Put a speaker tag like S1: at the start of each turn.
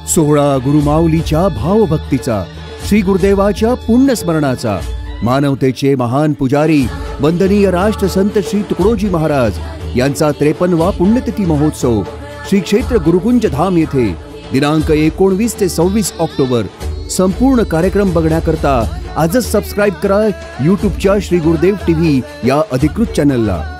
S1: सोहळा गुरुमाऊलीच्या भावभक्तीचा, श्री गुरुदेवाच्या पुण्यस्मरणाचा, मानवतेचे महान पुजारी वंदनीय राष्ट्रसंत श्री तुकडोजी महाराज यांचा 53वा पुण्यतिथी महोत्सव श्री क्षेत्र गुरुकुंज धाम येथे दिनांक 19 ते 26 ऑक्टोबर। संपूर्ण कार्यक्रम बघण्याकरता आजच सबस्क्राइब करा यूट्यूबच्या श्री गुरुदेव टीव्ही या अधिकृत चॅनलला।